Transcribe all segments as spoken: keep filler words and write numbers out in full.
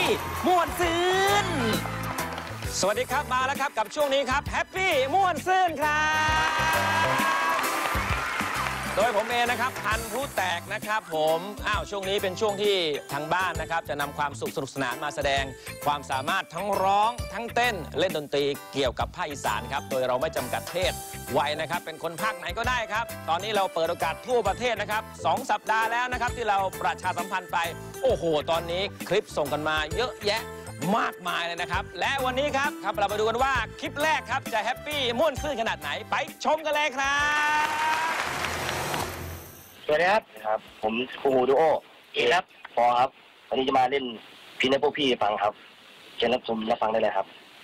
ม่วนซื่นสวัสดีครับมาแล้วครับกับช่วงนี้ครับแฮปปี้ม่วนซื่นครับโดยผมเองนะครับพันผู้แตกนะครับผมอ้าวช่วงนี้เป็นช่วงที่ทางบ้านนะครับจะนำความสุขสนุกสนานมาแสดงความสามารถทั้งร้องทั้งเต้นเล่นดนตรีเกี่ยวกับภาคอีสานครับโดยเราไม่จำกัดเพศวัยนะครับเป็นคนภาคไหนก็ได้ครับตอนนี้เราเปิดโอกาสทั่วประเทศนะครับสองสัปดาห์แล้วนะครับที่เราประชาสัมพันธ์ไปโอ้โหตอนนี้คลิปส่งกันมาเยอะแยะมากมายเลยนะครับและวันนี้ครับครับเรามาดูกันว่าคลิปแรกครับจะแฮปปี้ม่วนซื่นขนาดไหนไปชมกันเลยครับสวัสดีครับครับผมครูดูโอเอครับพอครับวันนี้จะมาเล่นพีนให้พวกพี่ฟังครับเชิญรับชมรับฟังได้เลยครับ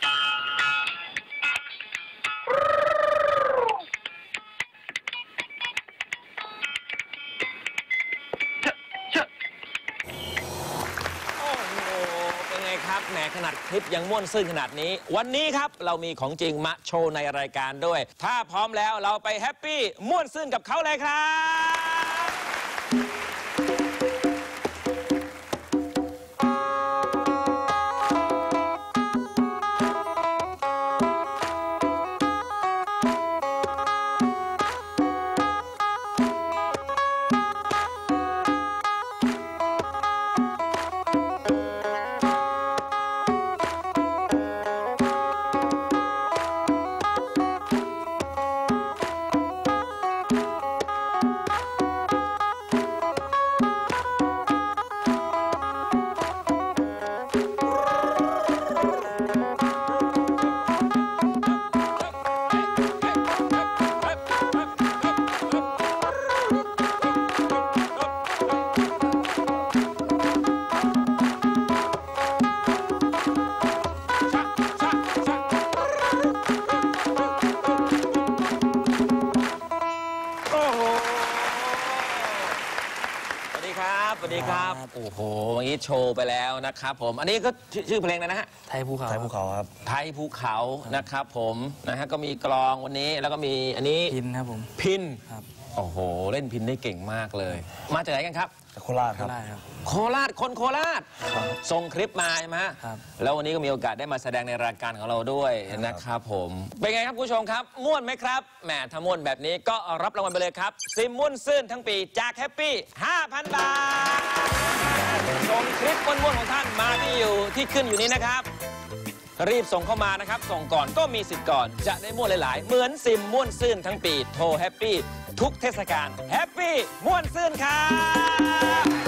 โอ้โหเป็นไงครับแหมขนาดคลิปยังม่วนซื่นขนาดนี้วันนี้ครับเรามีของจริงมาโชว์ในรายการด้วยถ้าพร้อมแล้วเราไปแฮปปี้ม่วนซื่นกับเขาเลยครับสวัสดีครับโอ้โหวันนี้โชว์ไปแล้วนะครับผมอันนี้ก็ชื่อเพลงนะฮะไทยภูเขาไทยภูเขาครับไทยภูเขานะครับผมนะฮะก็มีกลองวันนี้แล้วก็มีอันนี้พินครับผมพินครับโอ้โหเล่นพินได้เก่งมากเลยมาจากไหนกันครับโคราชครับโคราชคนโคราชส่งคลิปมาใช่ไหมครับแล้ววันนี้ก็มีโอกาสได้มาแสดงในรายการของเราด้วยนะครับผมเป็นไงครับผู้ชมครับม่วนไหมครับแหมถ้าม่วนแบบนี้ก็รับรางวัลไปเลยครับซิมม่วนซื่นทั้งปีจากแฮปปี้ ห้าพัน บาทส่งคลิปม่วนๆของท่านมาที่อยู่ที่ขึ้นอยู่นี้นะครับรีบส่งเข้ามานะครับส่งก่อนก็มีสิทธิ์ก่อนจะได้ม่วนหลายๆเหมือนซิมม่วนซื่นทั้งปีโทรแฮปปี้ทุกเทศกาลแฮปปี้ม่วนซื่นครับ